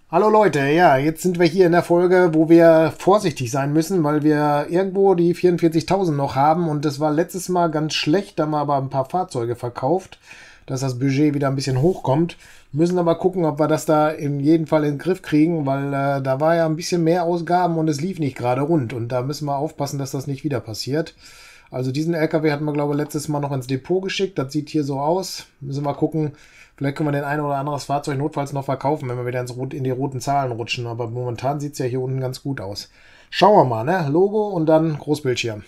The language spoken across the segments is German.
Hallo Leute, ja, jetzt sind wir hier in der Folge, wo wir vorsichtig sein müssen, weil wir irgendwo die 44.000 noch haben und das war letztes Mal ganz schlecht, da haben wir aber ein paar Fahrzeuge verkauft, dass das Budget wieder ein bisschen hochkommt. Müssen aber gucken, ob wir das da in jedem Fall in den Griff kriegen, weil da war ja ein bisschen mehr Ausgaben und es lief nicht gerade rund und da müssen wir aufpassen, dass das nicht wieder passiert. Also diesen LKW hatten wir, glaube ich, letztes Mal noch ins Depot geschickt. Das sieht hier so aus. Müssen wir gucken. Vielleicht können wir den ein oder anderes Fahrzeug notfalls noch verkaufen, wenn wir wieder in die roten Zahlen rutschen. Aber momentan sieht es ja hier unten ganz gut aus. Schauen wir mal, ne? Logo und dann Großbildschirm.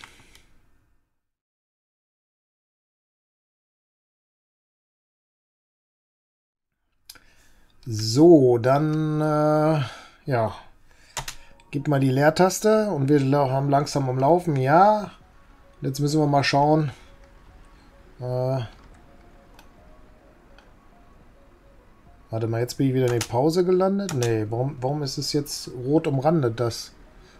So, dann, ja, gib mal die Leertaste und wir haben langsam am Laufen. Ja, jetzt müssen wir mal schauen. Äh, Warte mal, jetzt bin ich wieder in die Pause gelandet. Nee, warum ist es jetzt rot umrandet, das?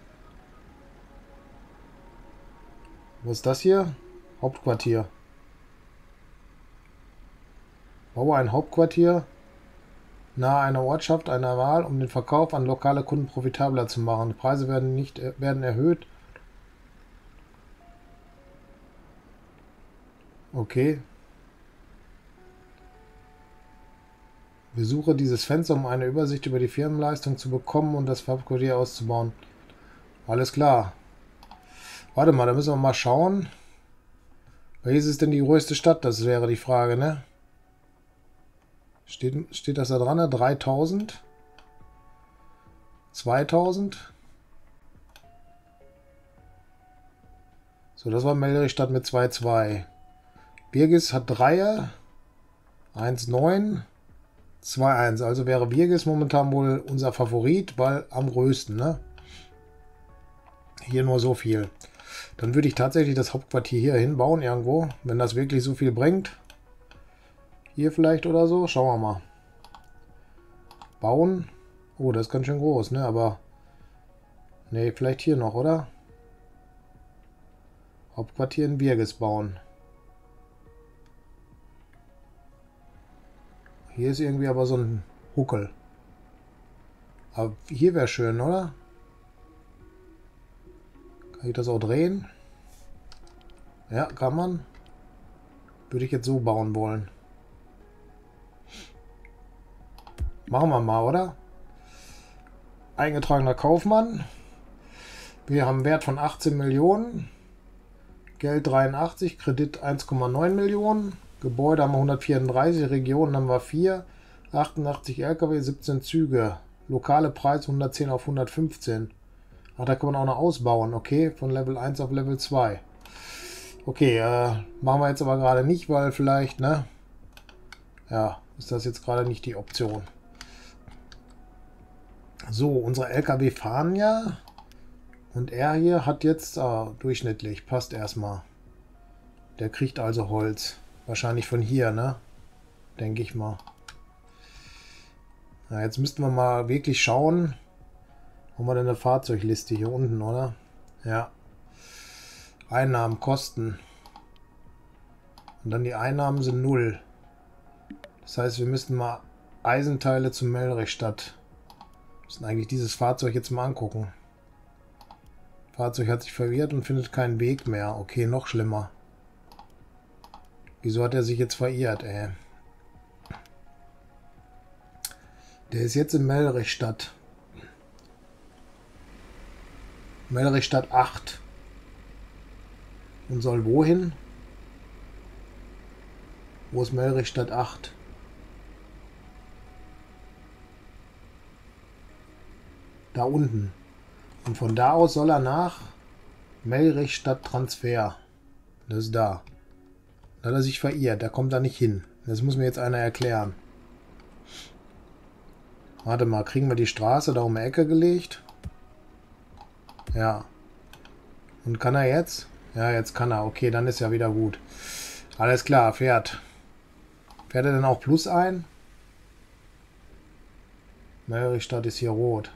Was ist das hier? Hauptquartier. Baue ein Hauptquartier nahe einer Ortschaft einer Wahl, um den Verkauf an lokale Kunden profitabler zu machen. Die Preise werden erhöht. Okay. Besuche dieses Fenster, um eine Übersicht über die Firmenleistung zu bekommen und das Hauptquartier auszubauen. Alles klar. Warte mal, da müssen wir mal schauen. Welches ist denn die größte Stadt? Das wäre die Frage, ne? Steht das da dran? 3000? 2000? So, das war Melrichstadt mit 2,2. Birgis hat 3er. 1,9. 2,1. Also wäre Birgis momentan wohl unser Favorit, weil am größten, ne? Hier nur so viel. Dann würde ich tatsächlich das Hauptquartier hier hinbauen irgendwo, wenn das wirklich so viel bringt. Hier vielleicht oder so. Schauen wir mal. Bauen. Oh, das ist ganz schön groß, ne? Aber ne, vielleicht hier noch, oder? Hauptquartier in Birgis bauen. Hier ist irgendwie aber so ein Huckel. Aber hier wäre schön, oder? Kann ich das auch drehen? Ja, kann man. Würde ich jetzt so bauen wollen. Machen wir mal, oder? Eingetragener Kaufmann. Wir haben einen Wert von 18 Millionen. Geld 83, Kredit 1,9 Millionen. Gebäude haben wir 134, Regionen haben wir 4. 88 LKW, 17 Züge. Lokale Preis 110 auf 115. Ach, da kann man auch noch ausbauen, okay? Von Level 1 auf Level 2. Okay, machen wir jetzt aber gerade nicht, weil vielleicht, ne? Ja, ist das jetzt gerade nicht die Option. So, unsere LKW fahren ja. Und er hier hat jetzt durchschnittlich, passt erstmal. Der kriegt also Holz. Wahrscheinlich von hier, ne? Denke ich mal. Na, jetzt müssten wir mal wirklich schauen. Haben wir denn eine Fahrzeugliste hier unten, oder? Ja. Einnahmen, Kosten. Und dann die Einnahmen sind 0. Das heißt, wir müssten mal Eisenteile zu Melrichstadt. Müssen eigentlich dieses Fahrzeug jetzt mal angucken. Fahrzeug hat sich verirrt und findet keinen Weg mehr. Okay, noch schlimmer. Wieso hat er sich jetzt verirrt, ey? Der ist jetzt in Melrichstadt. Melrichstadt 8. Und soll wohin? Wo ist Melrichstadt 8? Da unten. Und von da aus soll er nach Melrichstadt Transfer. Das ist da. Da hat er sich verirrt. Da kommt er nicht hin. Das muss mir jetzt einer erklären. Warte mal, kriegen wir die Straße da um die Ecke gelegt? Ja. Und kann er jetzt? Ja, jetzt kann er. Okay, dann ist ja wieder gut. Alles klar, fährt. Fährt er denn auch Plus ein? Melrichstadt ist hier rot.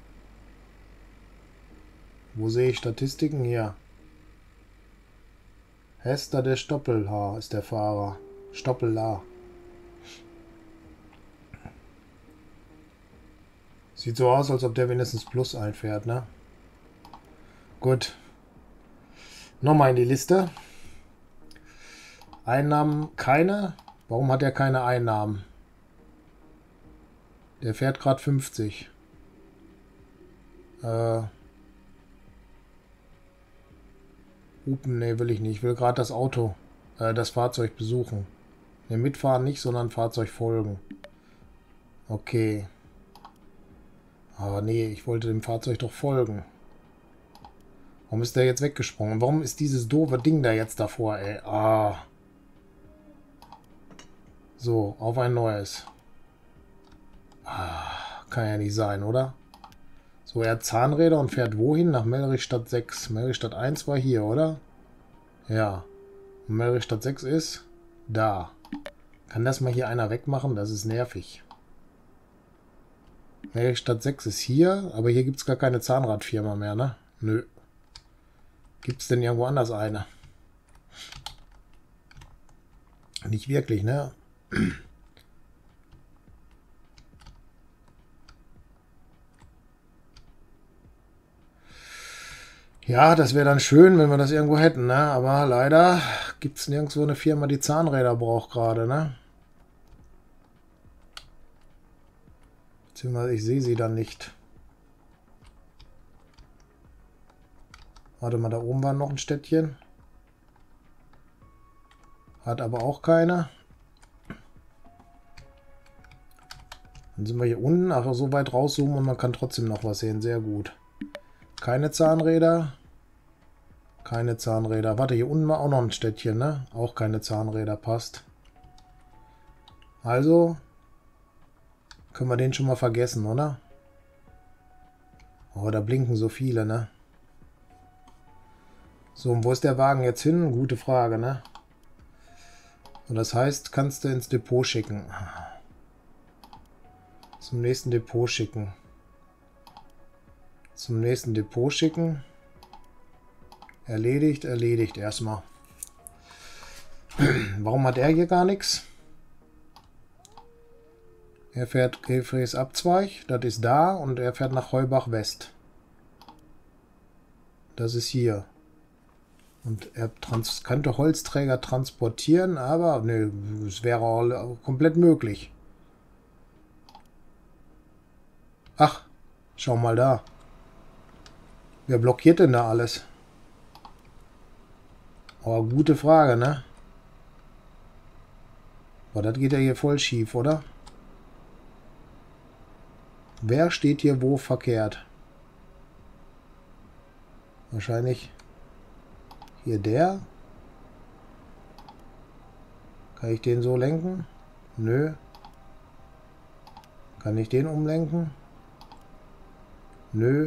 Wo sehe ich Statistiken? Hier. Hester der Stoppelhaar ist der Fahrer. Stoppellar. Sieht so aus, als ob der wenigstens Plus einfährt, ne? Gut. Nochmal in die Liste. Einnahmen keine. Warum hat er keine Einnahmen? Der fährt gerade 50. Hupen, ne, will ich nicht. Ich will gerade das Auto, das Fahrzeug besuchen. Ne, mitfahren nicht, sondern Fahrzeug folgen. Okay. Aber nee, ich wollte dem Fahrzeug doch folgen. Warum ist der jetzt weggesprungen? Warum ist dieses doofe Ding da jetzt davor, ey? Ah. So, auf ein neues. Ah, kann ja nicht sein, oder? So, er hat Zahnräder und fährt wohin? Nach Melrichstadt 6. Melrichstadt 1 war hier, oder? Ja. Und Melrichstadt 6 ist da. Kann das mal hier einer wegmachen? Das ist nervig. Melrichstadt 6 ist hier, aber hier gibt es gar keine Zahnradfirma mehr, ne? Nö. Gibt es denn irgendwo anders eine? Nicht wirklich, ne? Ja, das wäre dann schön, wenn wir das irgendwo hätten, ne? Aber leider gibt es nirgendwo eine Firma, die Zahnräder braucht gerade, ne? Beziehungsweise ich sehe sie dann nicht. Warte mal, da oben war noch ein Städtchen. Hat aber auch keine. Dann sind wir hier unten. Ach, so weit rauszoomen und man kann trotzdem noch was sehen. Sehr gut. Keine Zahnräder. Keine Zahnräder. Warte, hier unten war auch noch ein Städtchen, ne? Auch keine Zahnräder. Passt. Also können wir den schon mal vergessen, oder? Oh, da blinken so viele, ne? So, und wo ist der Wagen jetzt hin? Gute Frage, ne? Und das heißt, kannst du ins Depot schicken. Zum nächsten Depot schicken. Zum nächsten Depot schicken. Erledigt, erledigt erstmal. Warum hat er hier gar nichts? Er fährt Gefräß Abzweig, das ist da, und er fährt nach Heubach West. Das ist hier. Und er könnte Holzträger transportieren, aber ne, es wäre komplett möglich. Ach, schau mal da. Wer blockiert denn da alles? Aber gute Frage, ne? Aber das geht ja hier voll schief, oder? Wer steht hier wo verkehrt? Wahrscheinlich hier der. Kann ich den so lenken? Nö. Kann ich den umlenken? Nö.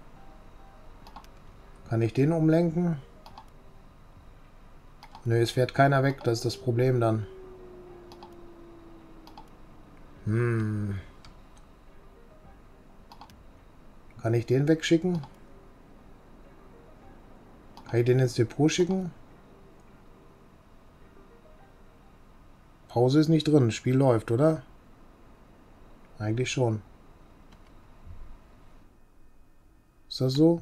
Kann ich den umlenken? Nö, es fährt keiner weg. Das ist das Problem dann. Kann ich den wegschicken? Kann ich den ins Depot schicken? Pause ist nicht drin. Das Spiel läuft, oder? Eigentlich schon. Ist das so?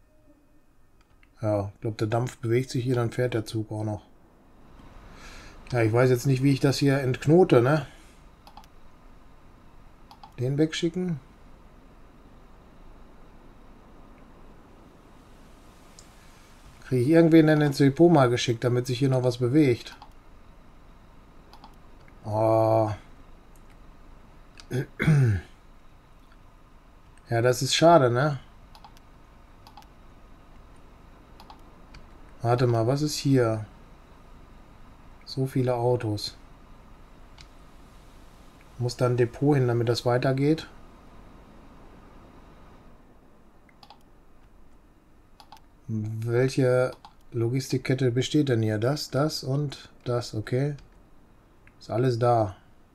Ja, ich glaube, der Dampf bewegt sich hier, dann fährt der Zug auch noch. Ja, ich weiß jetzt nicht, wie ich das hier entknote, ne? Den wegschicken. Kriege ich irgendwen denn ins Depot mal geschickt, damit sich hier noch was bewegt? Oh. Ja, das ist schade, ne? Warte mal, was ist hier? So viele Autos. Muss da ein Depot hin, damit das weitergeht. Welche Logistikkette besteht denn hier? Das und das, okay. Ist alles da.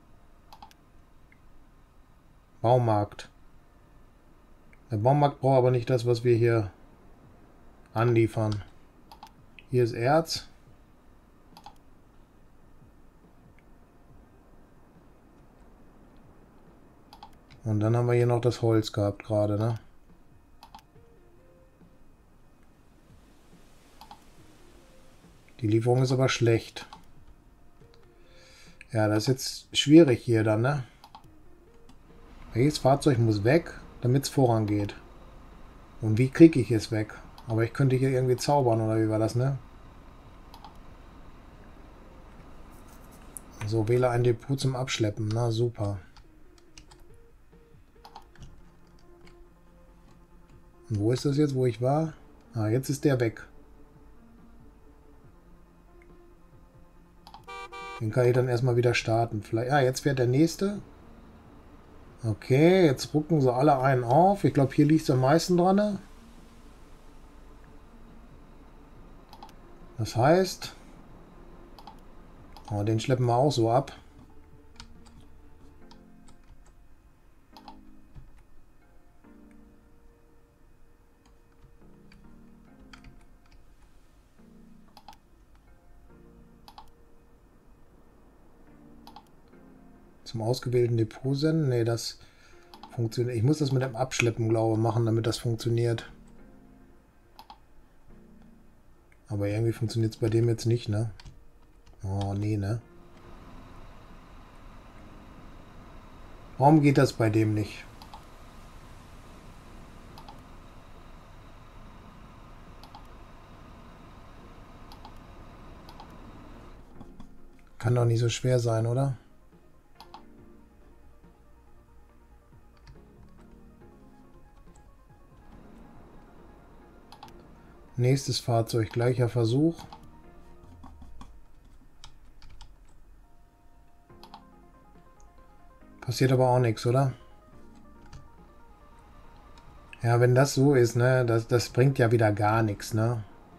Baumarkt. Der Baumarkt braucht aber nicht das, was wir hier anliefern. Hier ist Erz. Und dann haben wir hier noch das Holz gehabt gerade, ne? Die Lieferung ist aber schlecht. Ja, das ist jetzt schwierig hier dann, ne? Welches Fahrzeug muss weg, damit es vorangeht? Und wie kriege ich es weg? Aber ich könnte hier irgendwie zaubern, oder wie war das, ne? So, wähle ein Depot zum Abschleppen. Na, super. Und wo ist das jetzt, wo ich war? Ah, jetzt ist der weg. Den kann ich dann erstmal wieder starten. Vielleicht, ah, jetzt fährt der nächste. Okay, jetzt rücken sie alle einen auf. Ich glaube, hier liegt es am meisten dran. Ne? Das heißt... Oh, den schleppen wir auch so ab. Zum ausgewählten Depot senden? Ne, das funktioniert. Ich muss das mit dem Abschleppen, glaube ich, machen, damit das funktioniert. Aber irgendwie funktioniert es bei dem jetzt nicht, ne? Oh, nee, ne? Warum geht das bei dem nicht? Kann doch nicht so schwer sein, oder? Nächstes Fahrzeug, gleicher Versuch. Passiert aber auch nichts, oder? Ja, wenn das so ist, ne, das bringt ja wieder gar nichts, ne?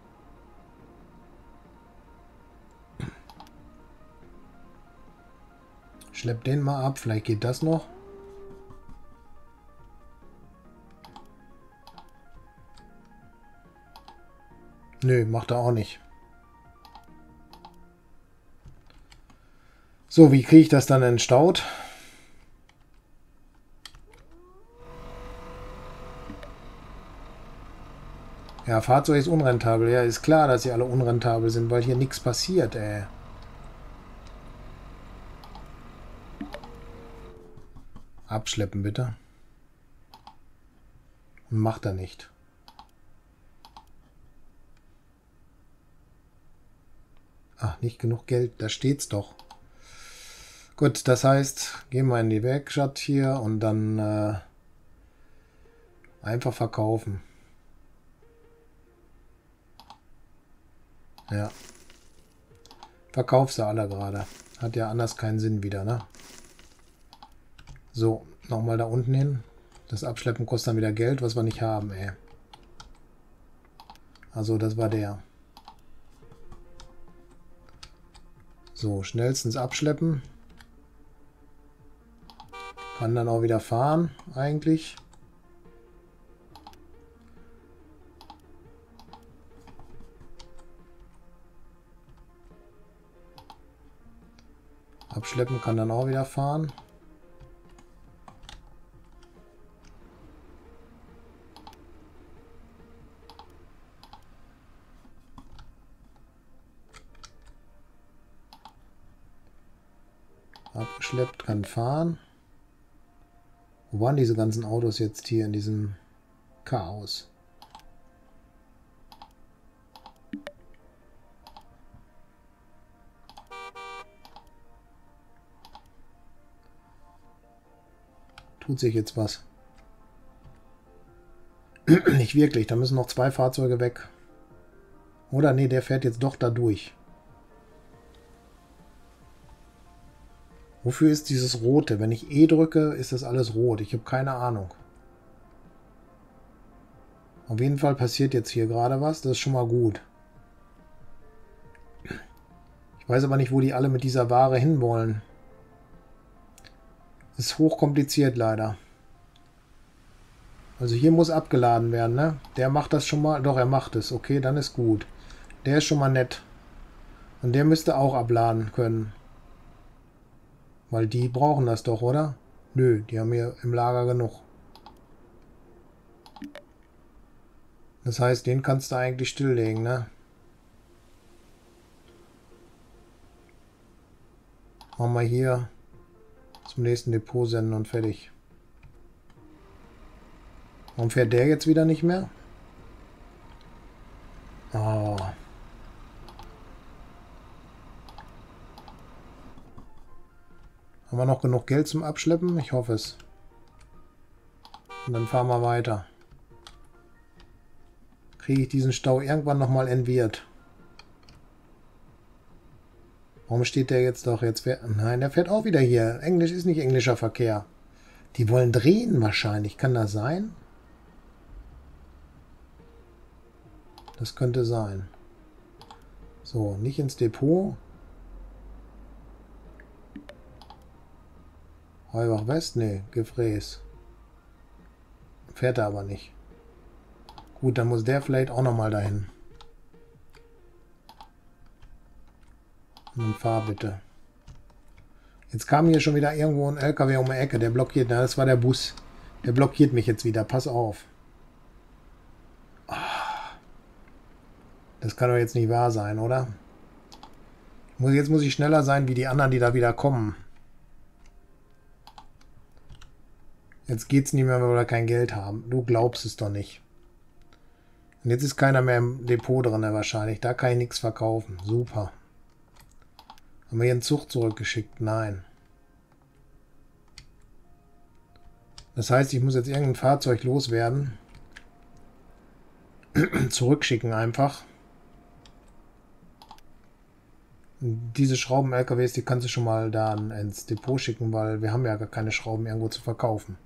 Schlepp den mal ab, vielleicht geht das noch. Nö, macht er auch nicht. So, wie kriege ich das dann entstaut? Ja, Fahrzeug ist unrentabel. Ja, ist klar, dass sie alle unrentabel sind, weil hier nichts passiert, ey. Abschleppen, bitte. Und macht er nicht. Ach, nicht genug Geld. Da steht's doch. Gut, das heißt, gehen wir in die Werkstatt hier und dann einfach verkaufen. Ja. Verkauf sie alle gerade. Hat ja anders keinen Sinn wieder, ne? So, nochmal da unten hin. Das Abschleppen kostet dann wieder Geld, was wir nicht haben, ey. Also, das war der. So, schnellstens abschleppen. Kann dann auch wieder fahren, eigentlich. Abschleppen kann dann auch wieder fahren. Abgeschleppt kann fahren. Wo waren diese ganzen Autos jetzt hier in diesem Chaos? Tut sich jetzt was? Nicht wirklich, da müssen noch 2 Fahrzeuge weg. Oder nee, der fährt jetzt doch da durch. Wofür ist dieses Rote? Wenn ich E drücke, ist das alles rot. Ich habe keine Ahnung. Auf jeden Fall passiert jetzt hier gerade was. Das ist schon mal gut. Ich weiß aber nicht, wo die alle mit dieser Ware hinwollen. Ist hochkompliziert leider. Also hier muss abgeladen werden, ne? Der macht das schon mal. Doch, er macht es. Okay, dann ist gut. Der ist schon mal nett. Und der müsste auch abladen können. Weil die brauchen das doch, oder? Nö, die haben hier im Lager genug. Das heißt, den kannst du eigentlich stilllegen, ne? Machen wir hier zum nächsten Depot senden und fertig. Warum fährt der jetzt wieder nicht mehr? Oh. Haben wir noch genug Geld zum Abschleppen? Ich hoffe es. Und dann fahren wir weiter. Kriege ich diesen Stau irgendwann nochmal entwirrt? Warum steht der jetzt doch? Nein, der fährt auch wieder hier. Englisch ist nicht englischer Verkehr. Die wollen drehen wahrscheinlich. Kann das sein? Das könnte sein. So, nicht ins Depot. Heubach West? Nee, Gefräß. Fährt er aber nicht. Gut, dann muss der vielleicht auch nochmal dahin. Nun fahr bitte. Jetzt kam hier schon wieder irgendwo ein LKW um die Ecke. Der blockiert. Na, das war der Bus. Der blockiert mich jetzt wieder. Pass auf. Das kann doch jetzt nicht wahr sein, oder? Jetzt muss ich schneller sein wie die anderen, die da wieder kommen. Jetzt geht's nicht mehr, weil wir kein Geld haben. Du glaubst es doch nicht. Und jetzt ist keiner mehr im Depot drin, wahrscheinlich. Da kann ich nichts verkaufen. Super. Haben wir hier einen Zug zurückgeschickt? Nein. Das heißt, ich muss jetzt irgendein Fahrzeug loswerden. Zurückschicken einfach. Und diese Schrauben-LKWs, die kannst du schon mal da ins Depot schicken, weil wir haben ja gar keine Schrauben irgendwo zu verkaufen.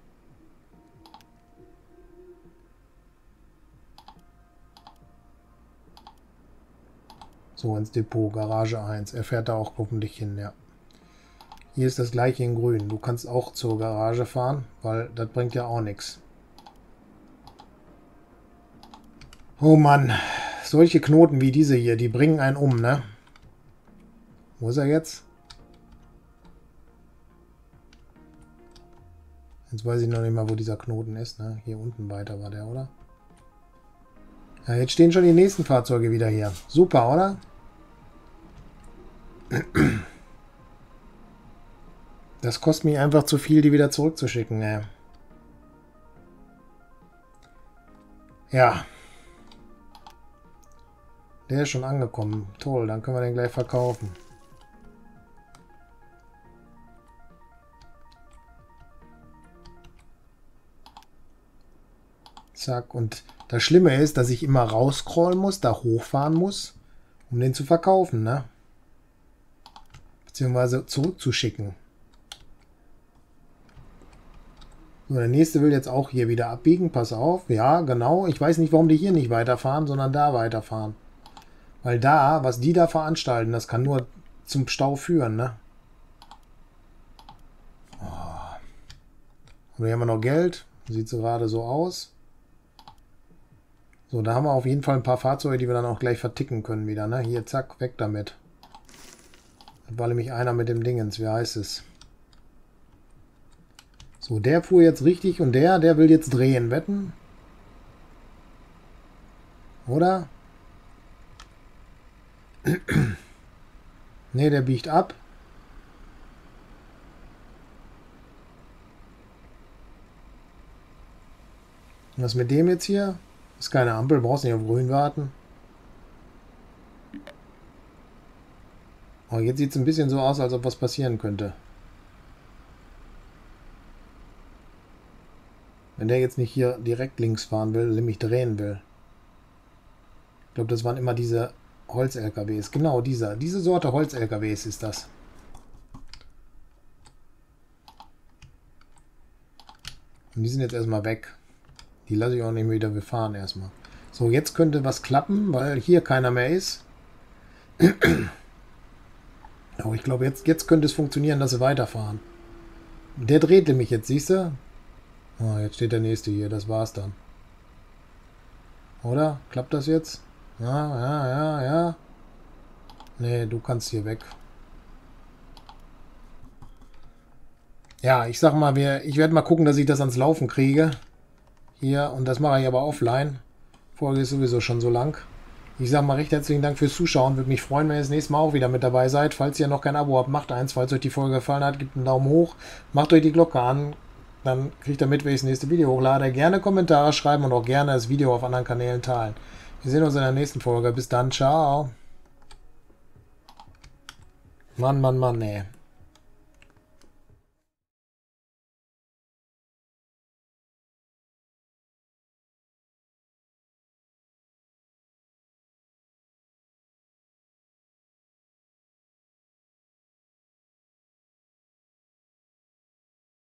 So, ins Depot, Garage 1. Er fährt da auch hoffentlich hin, ja. Hier ist das gleiche in grün. Du kannst auch zur Garage fahren, weil das bringt ja auch nichts. Oh Mann, solche Knoten wie diese hier, die bringen einen um, ne? Wo ist er jetzt? Jetzt weiß ich noch nicht mal, wo dieser Knoten ist, ne? Hier unten weiter war der, oder? Ja, jetzt stehen schon die nächsten Fahrzeuge wieder hier. Super, oder? Das kostet mich einfach zu viel, die wieder zurückzuschicken, ne? Ja. Der ist schon angekommen. Toll, dann können wir den gleich verkaufen. Zack, und das Schlimme ist, dass ich immer rauscrollen muss, da hochfahren muss, um den zu verkaufen, ne? Beziehungsweise zurückzuschicken. So, der nächste will jetzt auch hier wieder abbiegen. Pass auf. Ja, genau. Ich weiß nicht, warum die hier nicht weiterfahren, sondern da weiterfahren. Weil da, was die da veranstalten, das kann nur zum Stau führen, ne? Oh. Und hier haben wir noch Geld. Sieht so gerade so aus. So, da haben wir auf jeden Fall ein paar Fahrzeuge, die wir dann auch gleich verticken können wieder, ne? Hier, zack, weg damit. Das war nämlich einer mit dem Dingens. Wie heißt es? So, der fuhr jetzt richtig und der will jetzt drehen. Wetten? Oder? Ne, der biegt ab. Und was mit dem jetzt hier? Ist keine Ampel, brauchst nicht auf grün warten. Oh, jetzt sieht es ein bisschen so aus, als ob was passieren könnte. Wenn der jetzt nicht hier direkt links fahren will, nämlich drehen will. Ich glaube, das waren immer diese Holz-LKWs. Genau, diese Sorte Holz-LKWs ist das. Und die sind jetzt erstmal weg. Die lasse ich auch nicht mehr wieder befahren erstmal. So, jetzt könnte was klappen, weil hier keiner mehr ist. Aber ich glaube, jetzt könnte es funktionieren, dass sie weiterfahren. Der dreht nämlich jetzt, siehst du? Oh, jetzt steht der nächste hier, das war's dann. Oder? Klappt das jetzt? Ja. Nee, du kannst hier weg. Ja, ich sag mal, ich werde mal gucken, dass ich das ans Laufen kriege. Hier, und das mache ich aber offline. Folge ist sowieso schon so lang. Ich sage mal recht herzlichen Dank fürs Zuschauen. Würde mich freuen, wenn ihr das nächste Mal auch wieder mit dabei seid. Falls ihr noch kein Abo habt, macht eins. Falls euch die Folge gefallen hat, gebt einen Daumen hoch. Macht euch die Glocke an. Dann kriegt ihr mit, wenn ich das nächste Video hochlade. Gerne Kommentare schreiben und auch gerne das Video auf anderen Kanälen teilen. Wir sehen uns in der nächsten Folge. Bis dann. Ciao. Mann, Mann, Mann, nee.